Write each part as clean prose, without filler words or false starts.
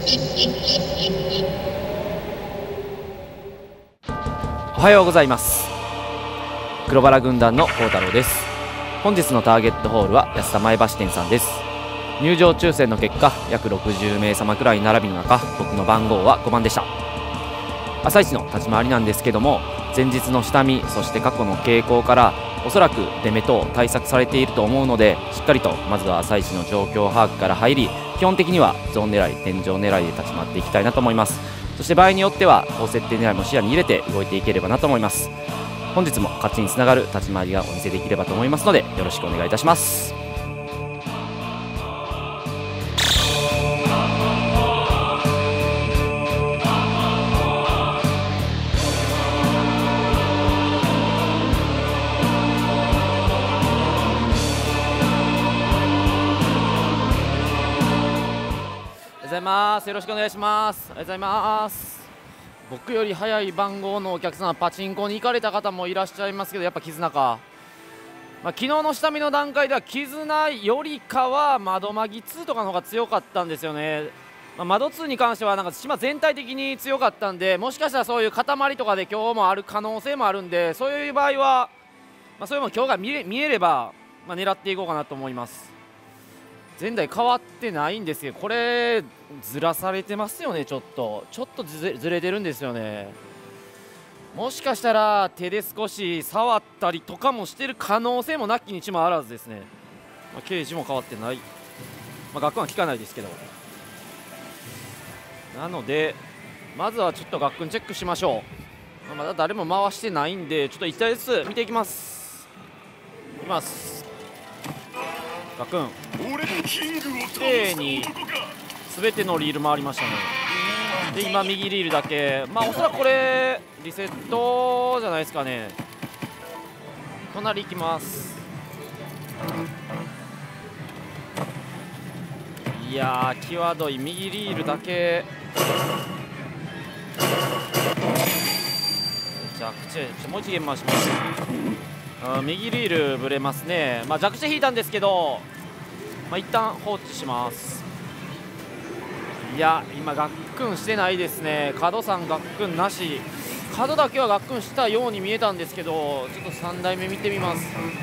おはようございます。黒バラ軍団の幸太郎です。本日のターゲットホールは安田前橋店さんです。入場抽選の結果、約60名様くらい並びの中、僕の番号は5番でした。朝一の立ち回りなんですけども、前日の下見、そして過去の傾向からおそらく出目等対策されていると思うので、しっかりとまずは朝一の状況把握から入り、基本的にはゾーン狙い、天井狙いで立ち回っていきたいなと思います。そして場合によっては高設定狙いも視野に入れて動いていければなと思います。本日も勝ちにつながる立ち回りがお見せできればと思いますので、よろしくお願いいたします。おはようございます。よろしくお願いします。おはようございます。僕より早い番号のお客さん、パチンコに行かれた方もいらっしゃいますけど、やっぱ絆か、昨日の下見の段階では絆よりかは窓マギ2とかの方が強かったんですよね。窓2に関してはなんか島全体的に強かったんで、もしかしたらそういう塊とかで今日もある可能性もあるんで、そういう場合は、そういうもの今日が見えれば、狙っていこうかなと思います。前代変わってないんですけど、これずらされてますよね。ちょっとずれてるんですよね。もしかしたら手で少し触ったりとかもしてる可能性もなきにしもあらずですね。ケージも変わってない、学訓は効かないですけど、なのでまずはちょっと学訓チェックしましょう。まだ誰も回してないんで、ちょっと1体ずつ見ていきます。学訓きれいに全てのリール回りましたね。で今右リールだけ、おそらくこれリセットじゃないですかね。隣行きます。いやー際どい右リールだけ、めちゃくちゃもう一ゲーム回します。右リールぶれますね。弱視引いたんですけど、一旦放置します。いや今ガックンしてないですね。角さんガックンなし、角だけはガックンしたように見えたんですけど、ちょっと3台目見てみます。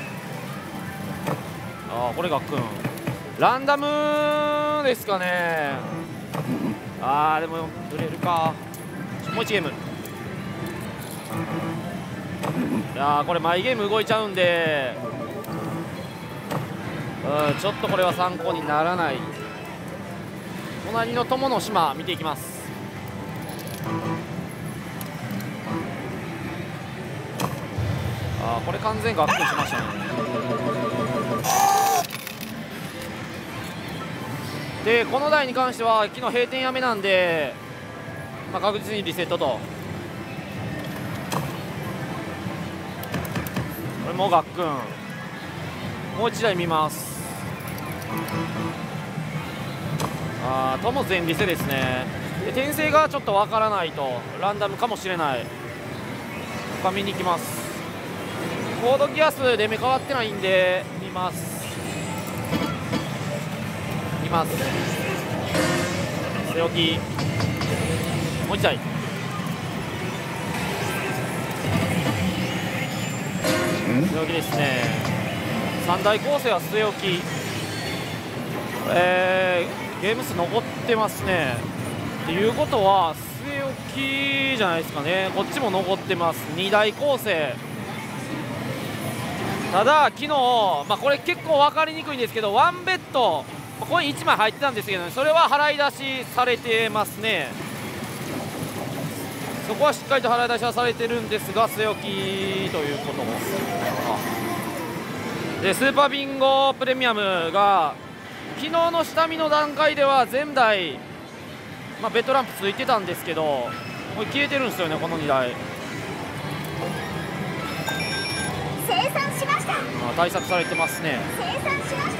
これガックンランダムですかね。でもブレるか。もう1ゲーム。いやこれ毎ゲーム動いちゃうんで、ちょっとこれは参考にならない。隣の友の島見ていきます。これ完全ガックンしましたね。でこの台に関しては昨日閉店やめなんで、確実にリセットと。これもガックン、もう1台見ます。とも全リセですね。で転生がちょっとわからないとランダムかもしれない。見に行きます。コードギアスで目変わってないんで見ます。据え置きもう1台。据え置きですね。3台構成は据え置き。ゲーム数残ってますね。っていうことは据え置きじゃないですかね。こっちも残ってます。2台構成。ただ昨日、これ結構分かりにくいんですけど、ワンベッドコイン1枚入ってたんですけど、それは払い出しされてますね。そこはしっかりと払い出しはされてるんですが、据え置きということで、スーパービンゴプレミアムが昨日の下見の段階では全台、ベッドランプついてたんですけど、これ消えてるんですよね、この2台。 生産しました。 対策されてますね。 生産しました。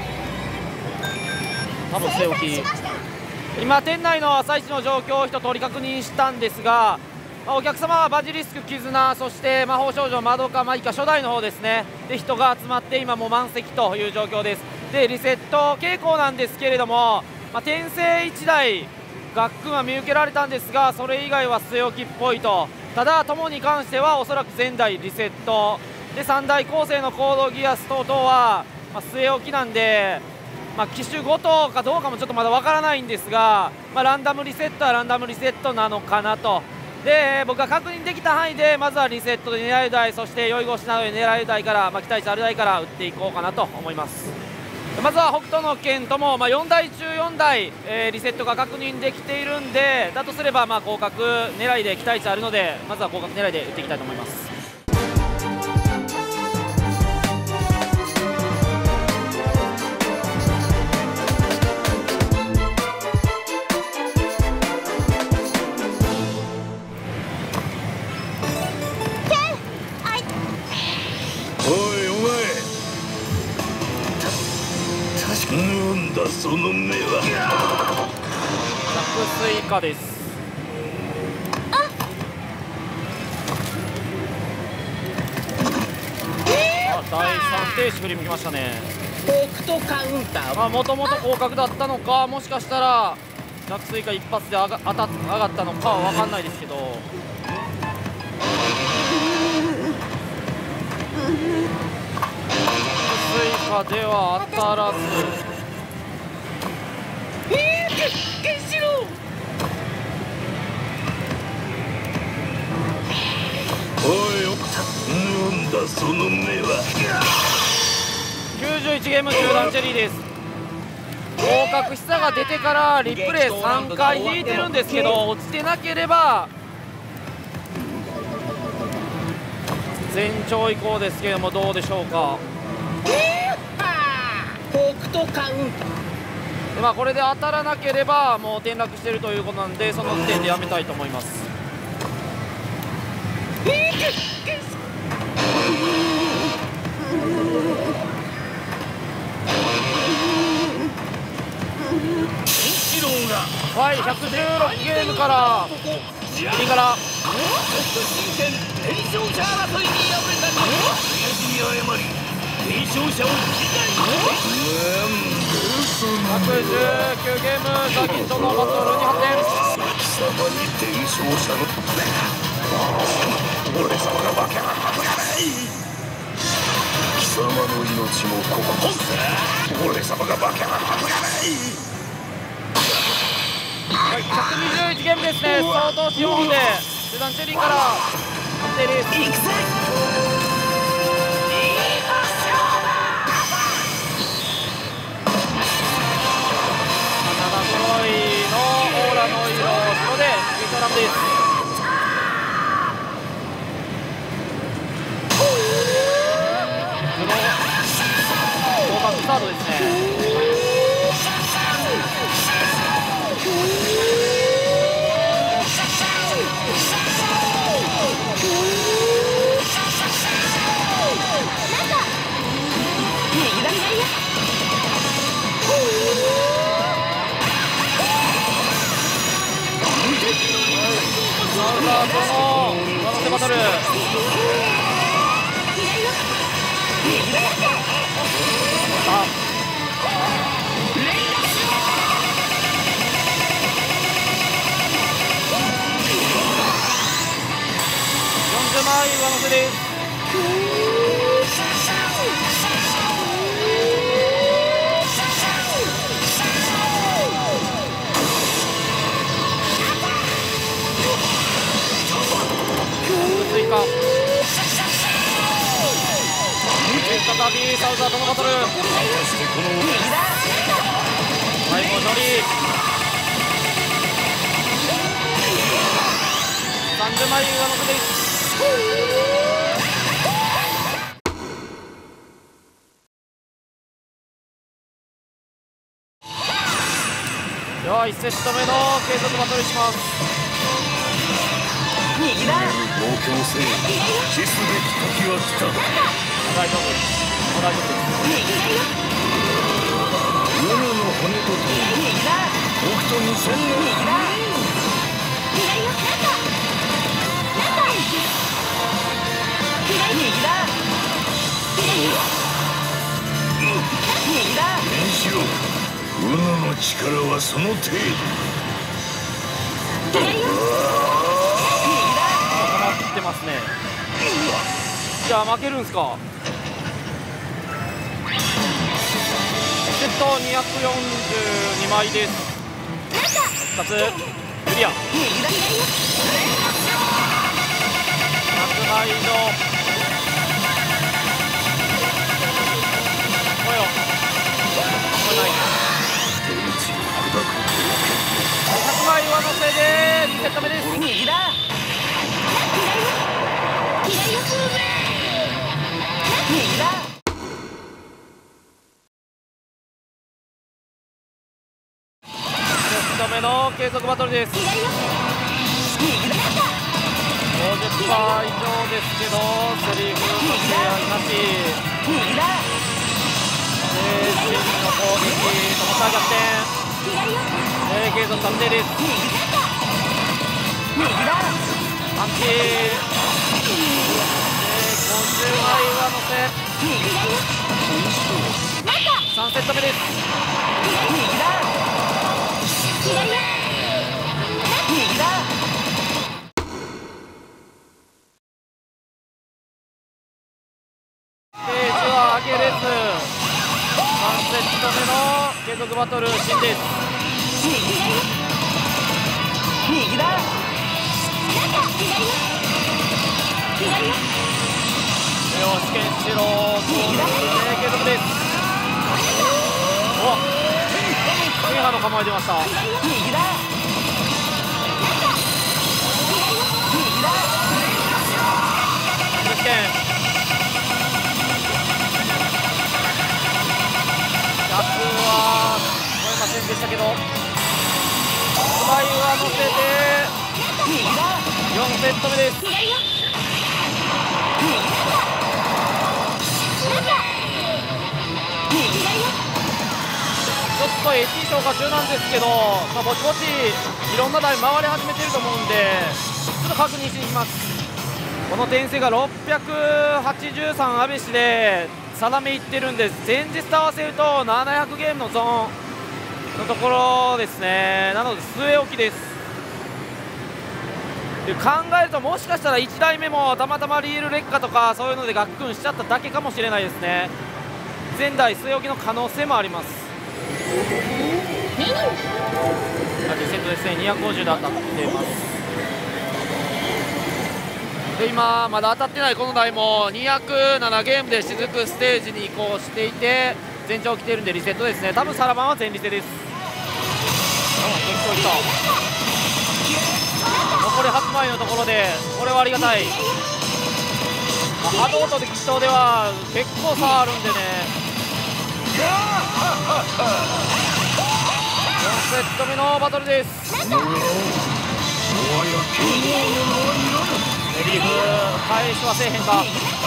多分据え置き。今店内の朝一の状況を一通り確認したんですが、お客様はバジリスク、絆、そして魔法少女、マドカマイカ初代の方ですね。で人が集まって今も満席という状況です。でリセット傾向なんですけれども、転生1台ガックンは見受けられたんですが、それ以外は据え置きっぽいと。ただ友に関してはおそらく前代リセットで、3台構成のコードギアス等々は、据え置きなんで、機種ごとかどうかもちょっとまだわからないんですが、ランダムリセットはランダムリセットなのかなと。で僕が確認できた範囲でまずはリセットで狙える台、そして酔い越しなどで狙える台から、期待値ある台から打っていこうかなと思います。まずは北斗の拳とも、4台中4台、リセットが確認できているんで、だとすれば広角狙いで期待値あるので、まずは広角狙いで打っていきたいと思います。 なんだその目は。 着水下です。第3停止振り向きましたね。 北斗カウンター。 もともと広角だったのか、もしかしたら着水下一発で上がったのかは分かんないですけど、着水下では当たらず。 ケンシロウ。 おい、なんだその目は。 91ゲーム中段チェリーです。広角飛差が出てからリプレイ3回引いてるんですけど、落ちてなければ全長以降ですけども、どうでしょうか。 北斗カウンター。 でこれで当たらなければもう転落しているということなんで、その時点でやめたいと思います。はい、116ゲームから右から119ゲームザキットのバトルに発展。 貴様に伝承者の俺様が化け物だ。貴様の命もここ俺様が化け物だ。 121ゲームですね。相当4本で中段チェリーから判定です。7黒いのオーラの色白でスイートラムです。合格スタートですね。この上乗せバトル40枚上乗せです。再びサウザーとのバトル。最後処理30枚上乗せです。では1セット目の継続バトルします。 暴挙せ消すべき時は来た。 大丈夫です。大丈夫です。 斧の骨とともに北斗2000の念しろ。斧の力はその程度。 ってますね。じゃあ負けるんすか。セット242枚です。2つクリア。100枚のこれをこれない100枚上乗せで2セット目です。目の継続バトルです。50%以上ですけどセリフの試合なしでチームの攻撃ともさ逆転継続確定です。パンチ50枚上乗せ3セット目です。ステージは上げれず3セット目の継続バトルシーンです。よしケンシロウ継続です。おっ神派の構え出ました。逆は超えませんでしたけどスパイは乗せて4セット目です。ちょっと AT 消化中なんですけど、ぼちぼちいろんな台回り始めてると思うんでちょっと確認しに行きます。この点数が683安倍氏で定めいってるんです。前日と合わせると700ゲームのゾーンのところですね。なので据え置きです。で考えるともしかしたら1台目もたまたまリール劣化とかそういうのでガックンしちゃっただけかもしれないですね。前台据え置きの可能性もあります。リセットですね。250で当たっています。で今まだ当たってないこの台も207ゲームで雫ステージに移行していて前兆来てるんでリセットですね。多分サラバンは全リセです。結構いった。残り8枚のところでこれはありがたい。ハドーと激闘では結構差あるんでね。4セット目のバトルです。セリフ返しはせえへんか。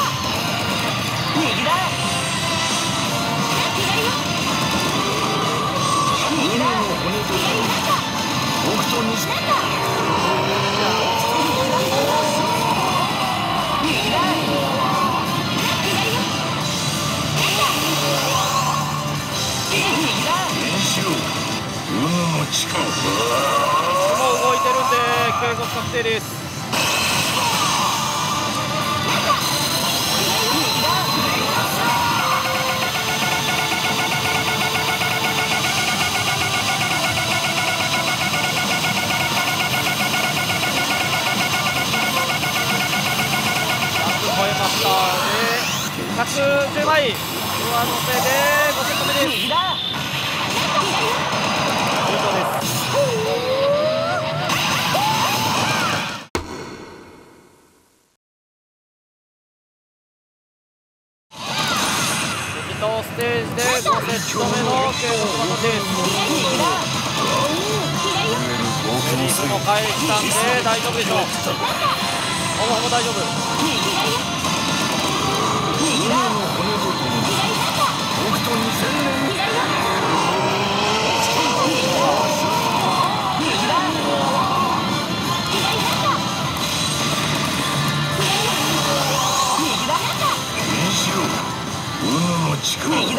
もう動いてるんで継続確定です。超えました。で110枚上乗せで5セット目です。以上です。ステージで5セット目の継続バトルです。リーフも返したんで大丈夫でしょう。ほぼほぼ大丈夫。動いてます。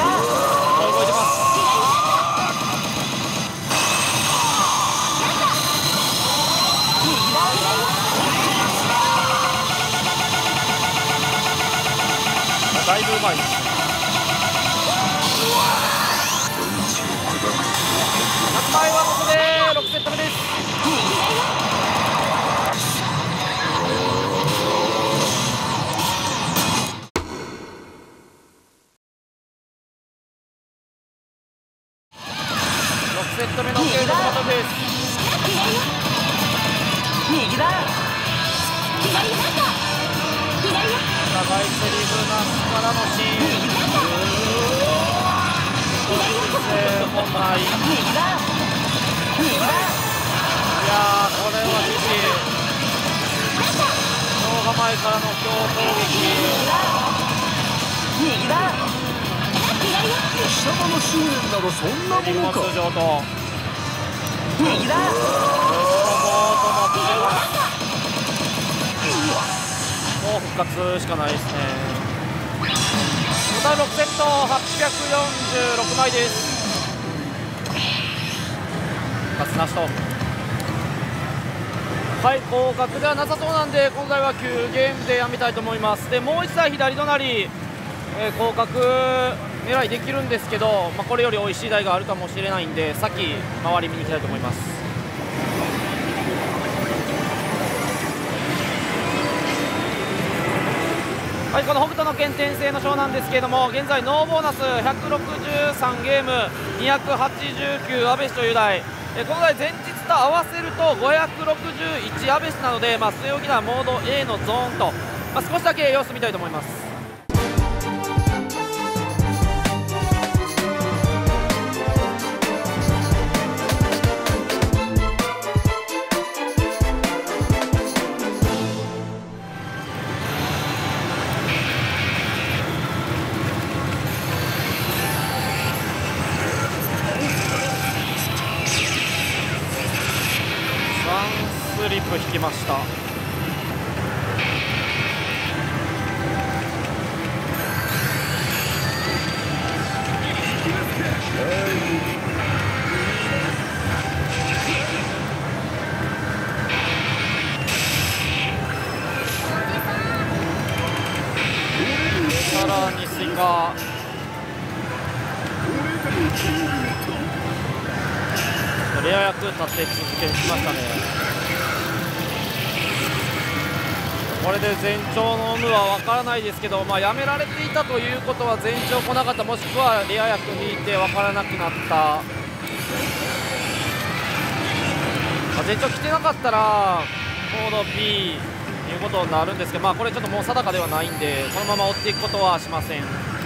まいです。100枚は元で6セット目です。6セット目の継続バトルです。 右だ。 お互いセリフなしからのシーン。本来。いやー、これは自身場構えからの強攻撃。 貴様の執念などそんなものか。 通常と右だ。 もう復活しかないですね。トータル6セット846枚です。復活なしと。はい、広角ではなさそうなんで今回は9ゲームでやめたいと思います。でもう1台左隣、広角狙いできるんですけど、これより美味しい台があるかもしれないんで先回り見に行きたいと思います。はい、この北斗の拳転生の賞なんですけれども、現在ノーボーナス163ゲーム289アベシという台、この台前日と合わせると561アベシなので、据え置きなモード A のゾーンと、少しだけ様子見たいと思います。スリップ引きました。さらにスイカレア役立て続けにしましたね。これで前兆の有無は分からないですけど、やめられていたということは前兆来なかった、もしくはレア役引いて分からなくなった、前兆来てなかったらコード B ということになるんですけど、これちょっともう定かではないんでそのまま追っていくことはしません。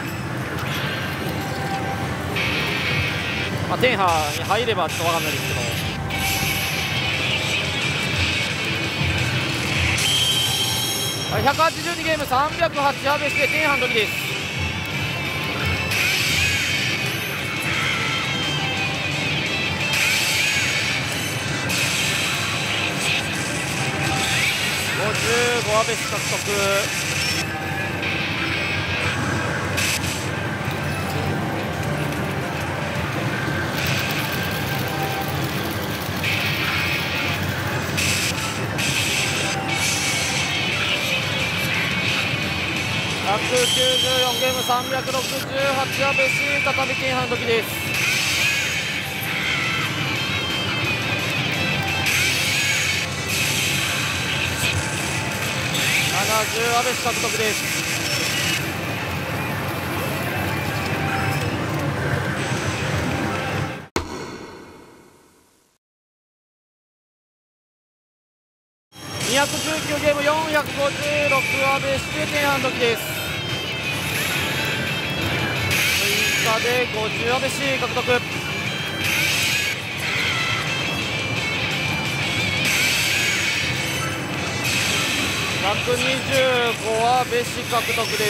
天波に入ればちょっと分かんないですけど。182ゲーム308アベして天波の時です。55アベス獲得。194ゲーム368アベシ再び天波の時です。70アベシ獲得です。219ゲーム456アベして天波の時です。で50アベシ獲得。125アベシ獲得です。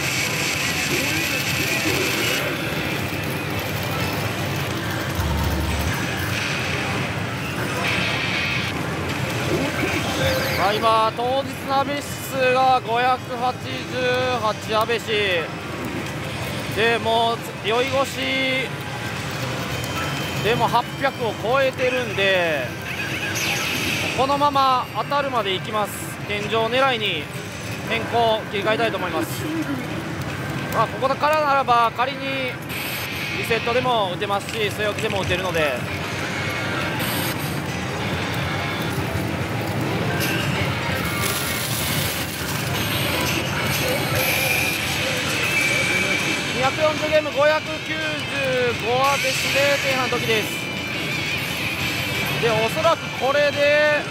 今当日のアベシ数が588アベシで、もう酔い越しでも800を超えてるんで、このまま当たるまでいきます。天井狙いに変更切り替えたいと思います。 まあ、ここからならば仮にリセットでも打てますし据え置きでも打てるので、240ゲーム595は別で前半の時です。でおそらくこれで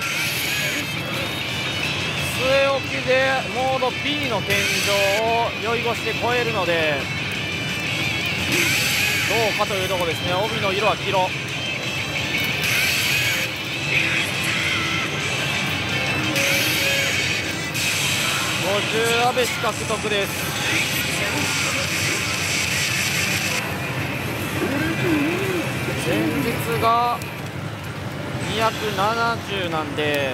据え置きでモード B の天井を酔い越して超えるのでどうかというところですね。帯の色は黄色。50アベシ獲得です。前日が270なんで、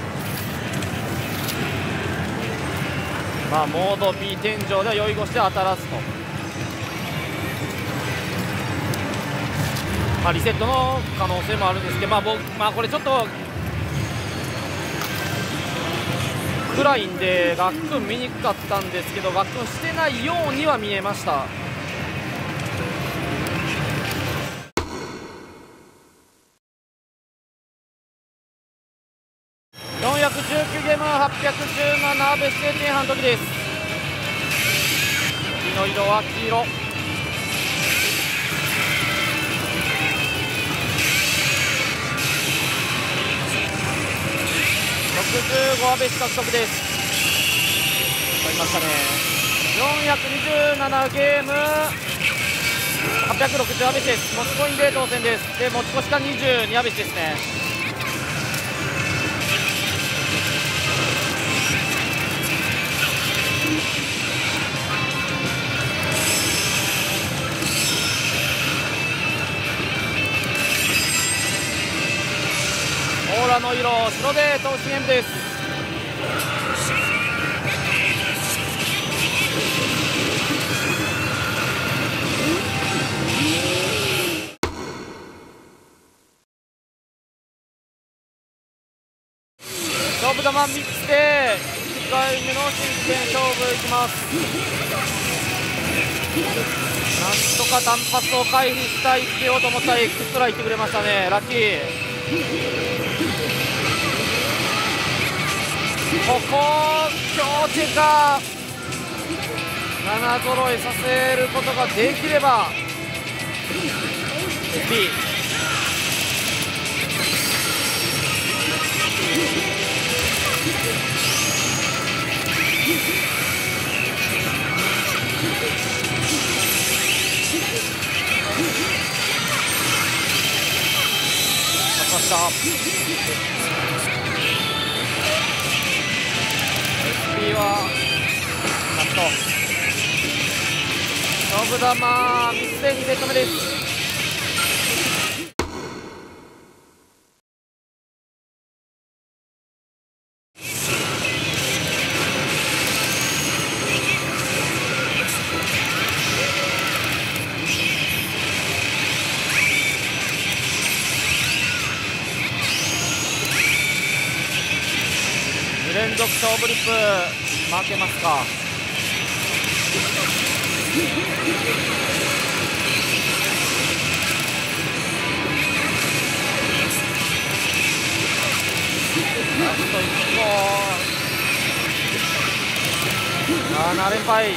まあモード B 天井では酔い越して当たらずと、まあ、リセットの可能性もあるんですけど、まあこれちょっと暗いんでガックン見にくかったんですけど、ガックンしてないようには見えました。419ゲーム817アベス前半の時です。火の色は黄色。65アベス獲得です。取りましたね。427ゲーム860アベスです。持ちコインで当選です。で持ち越しが22アベスですね。オーラの色白で投資ゲームです。勝負球3つで1回目の真剣勝負いきます。なんとか単発を回避したいってようと思ったらエクストラいってくれましたね。ラッキー。ここ強チェか7揃えさせることができれば B。 勝ちました。SP はカット。勝負玉ミスで2セット目です。連続勝負リップ負けますか。ラスト1個7連敗。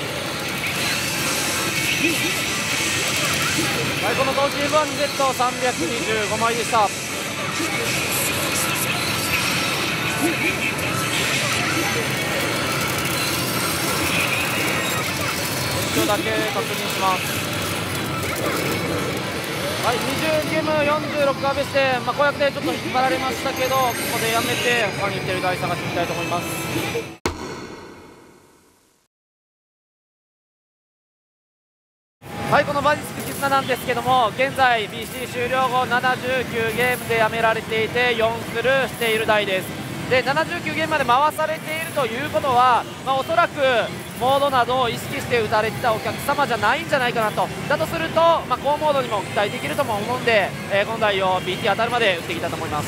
最高の投資分 Z325 枚でした。だけ確認します。はい、20ゲーム46アベして、公約でちょっと引っ張られましたけど、ここでやめて他に行ってる台探してみたいと思います。はい、このマジック絆なんですけども、現在 BC 終了後79ゲームでやめられていて4スルーしている台です。で79ゲームまで回されているということは、おそらくモードなどを意識して打たれてたお客様じゃないんじゃないかなと。だとすると、高モードにも期待できるとも思うんで、この台を BT 当たるまで打っていきたいと思います。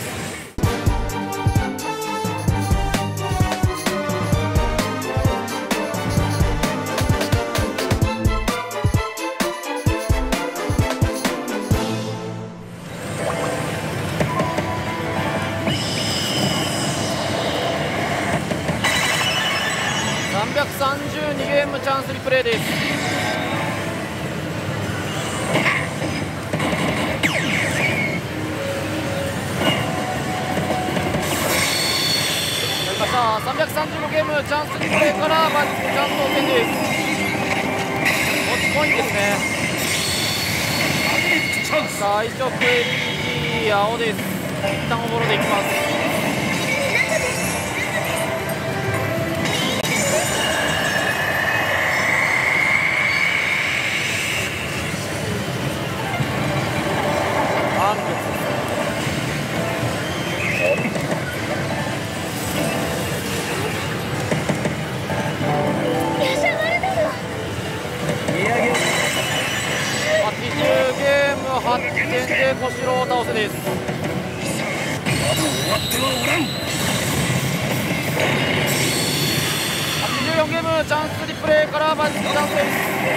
レーです。やりました。335ゲームチャンスリプレイからマジックチャンス同点です。持ちポイントですね。最初 LED 青です。一旦おぼろでいきます。8点で小城を倒せです。84ゲームチャンスリプレイからマジックチャンスです。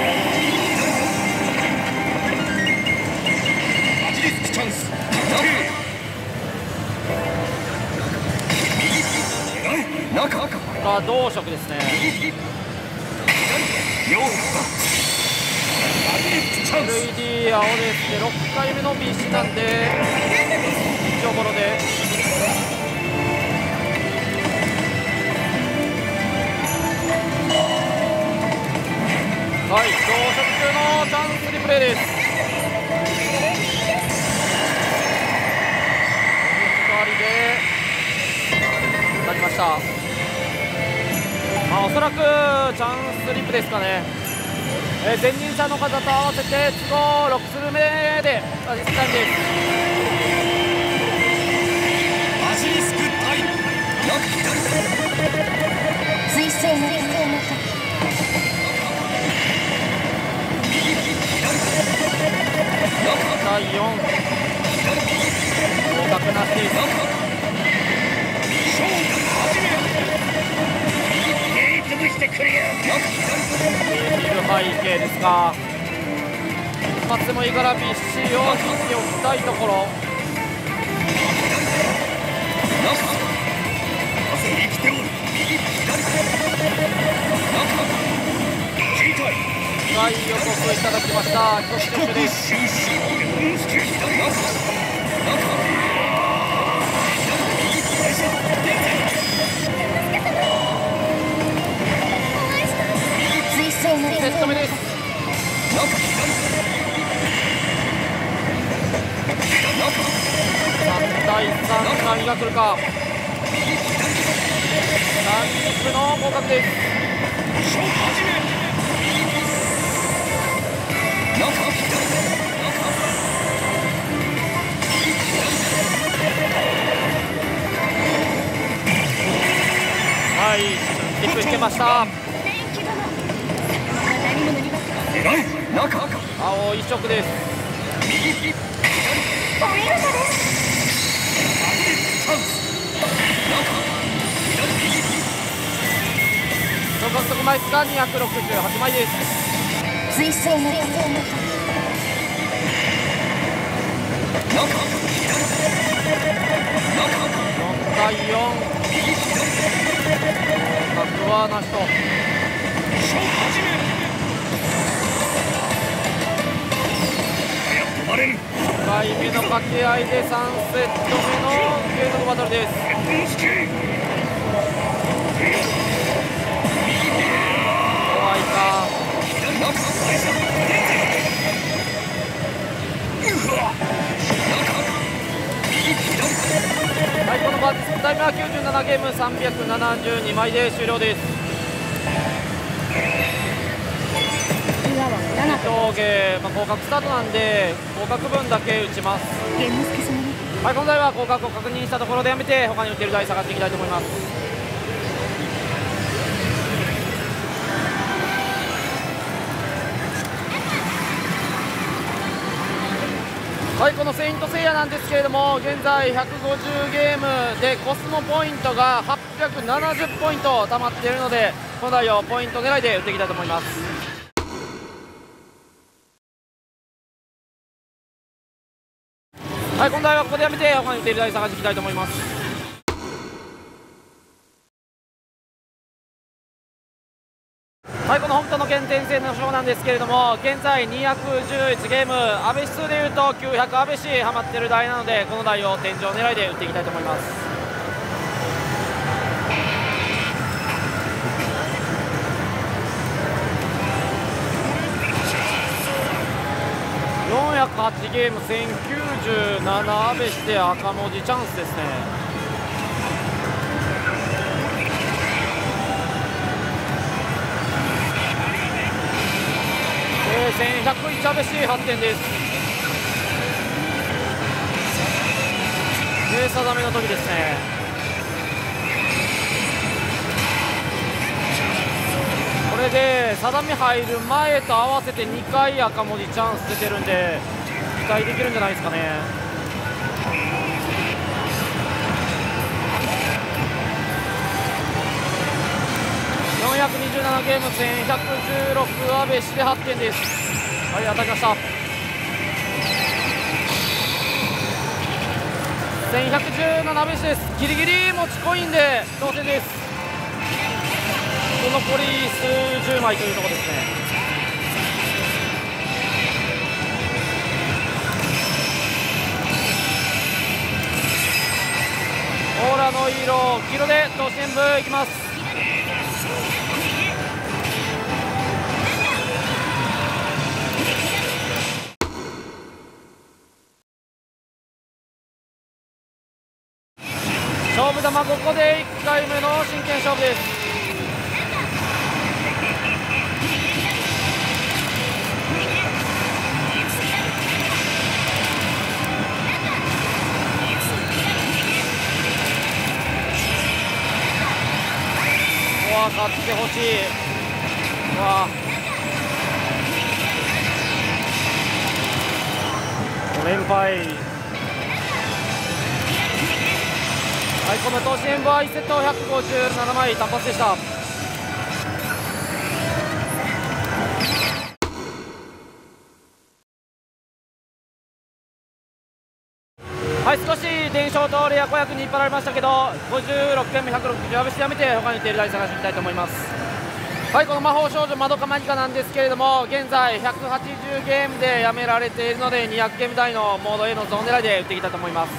マジリスクチャンス。 中同色ですね。LED 青ですね。6回目の BC なんで一応ボロではい、同色中のチャンスリプレイです。2人でなりました。おそらくチャンスリップですかね。前任者の方と合わせて都合6スル目でマジックタイムです。 マジリスクタイム。 水星の第4合格なしです。 してくれよ。 見る背景ですか。一発でもいいから BC を切っておきたいところ。はい、予告いただきました。一つ選手です。セット目です。3対3何が来るか。3リップの合格です。はい、リップしてました。青一色です。総獲得枚数が268枚です。 水星の 4対4合格はなしと。1回目の掛け合いで3セット目のゲートのバトルです。怖いか。はい、このバーティスクタイムは97ゲーム372枚で終了です。上下、合格スタートなんで合格分だけ打ちます。はい、この台は合格を確認したところでやめて他に打ってる台探していきたいと思います。はい、このセイントセイヤなんですけれども、現在150ゲームでコスモポイントが870ポイント溜まっているので、この台をポイント狙いで打っていきたいと思います。はい、今台はここでやめて他に打っている台探していきたいと思います。 はい、この本当の減点制の賞なんですけれども、現在211ゲーム、安倍指数でいうと900安倍氏ハマってる台なので、この台を天井狙いで打っていきたいと思います。408ゲーム1097安倍して赤文字チャンスですね。1101安倍氏8点です。定めの時ですね。これで定め入る前と合わせて2回赤文字チャンス出てるんで期待できるんじゃないですかね。427ゲーム1116安倍氏で8点です。はい、当たりました。1117安倍氏です。ギリギリ持ちコインで当選です。残り数十枚というところですね。オーラの色黄色で当選部いきます。勝負玉ここで1回目の真剣勝負です。ここは勝ってほしい。5連敗。はい、この投資演舞は1セット157枚単発でした。はい、少し伝承とレア子役に引っ張られましたけど、56点目160安倍してやめて他に出る台探していきたいと思います。はい、この魔法少女まどかマギカなんですけれども、現在180ゲームでやめられているので200ゲーム台のモード A のゾーン狙いで打っていきたいと思います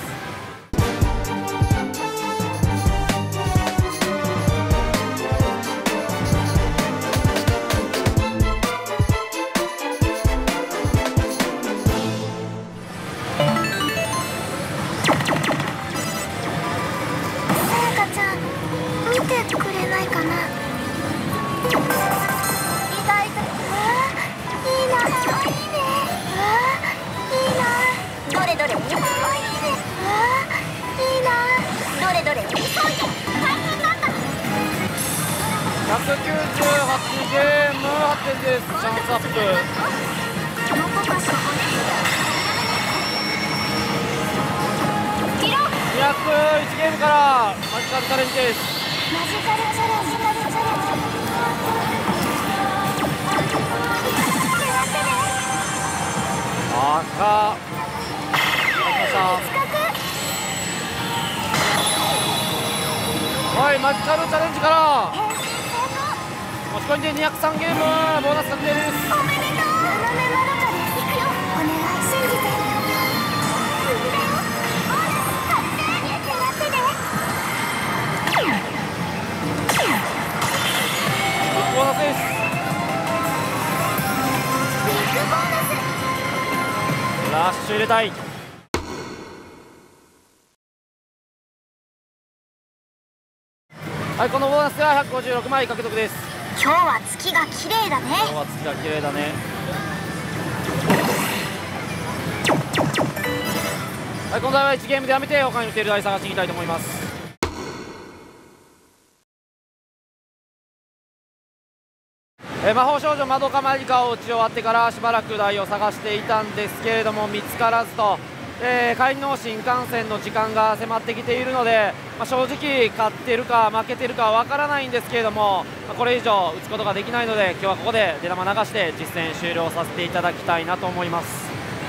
。198ゲーム8点です。チャンスアップ。201ゲームからマジカルチャレンジです。赤はい、マジカルチャレンジから持ち込んで203ゲームボーナス確定です。ボーナスです。ラッシュ入れたい。はい、このボーナスが156枚獲得です。 今日は月が綺麗だね。 今日は月が綺麗だね。はい、この台は1ゲームでやめて他に打てる台探しに行きたいと思います。魔法少女まどかマジカを打ち終わってからしばらく台を探していたんですけれども見つからずと、帰りの新幹線の時間が迫ってきているので、正直勝ってるか負けてるかわからないんですけれども、これ以上打つことができないので今日はここで出玉流して実戦終了させていただきたいなと思います。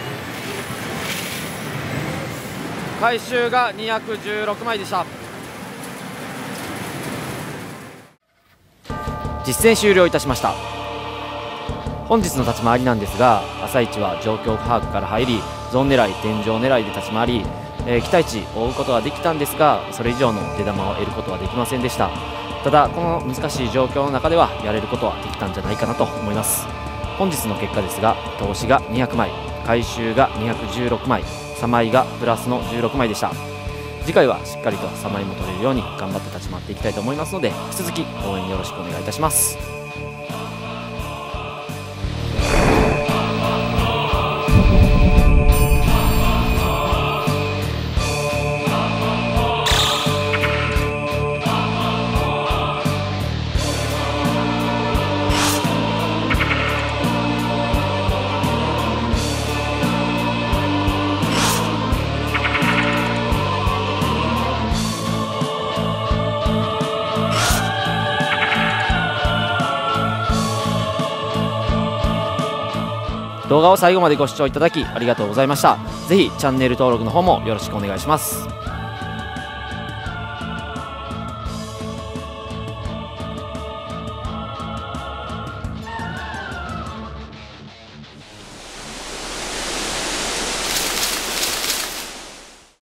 回収が216枚でした。実戦終了いたしました。 本日の立ち回りなんですが、朝一は状況把握から入り、ゾーン狙い、天井狙いで立ち回り、期待値を追うことはできたんですが、それ以上の出玉を得ることはできませんでした。ただこの難しい状況の中ではやれることはできたんじゃないかなと思います。本日の結果ですが、投資が200枚、回収が216枚、3枚がプラスの16枚でした。次回はしっかりと3枚も取れるように頑張って立ち回っていきたいと思いますので、引き続き応援よろしくお願いいたします。動画を最後までご視聴いただきありがとうございました。ぜひチャンネル登録の方もよろしくお願いします。